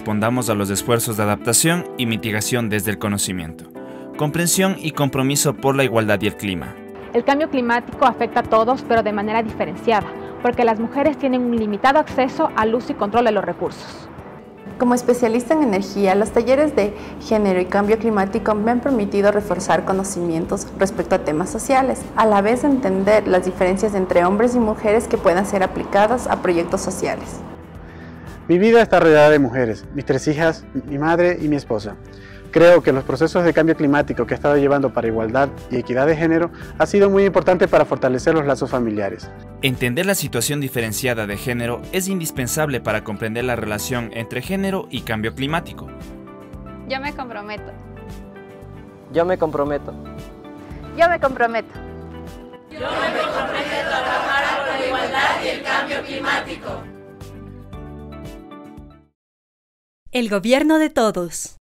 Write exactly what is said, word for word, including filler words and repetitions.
respondamos a los esfuerzos de adaptación y mitigación desde el conocimiento, comprensión y compromiso por la igualdad y el clima. El cambio climático afecta a todos, pero de manera diferenciada, porque las mujeres tienen un limitado acceso al uso y control de los recursos. Como especialista en energía, los talleres de género y cambio climático me han permitido reforzar conocimientos respecto a temas sociales, a la vez entender las diferencias entre hombres y mujeres que puedan ser aplicadas a proyectos sociales. Mi vida está rodeada de mujeres, mis tres hijas, mi madre y mi esposa. Creo que los procesos de cambio climático que he estado llevando para igualdad y equidad de género ha sido muy importante para fortalecer los lazos familiares. Entender la situación diferenciada de género es indispensable para comprender la relación entre género y cambio climático. Yo me comprometo. Yo me comprometo. Yo me comprometo. Yo me comprometo a trabajar por la igualdad y el cambio climático. El gobierno de todos.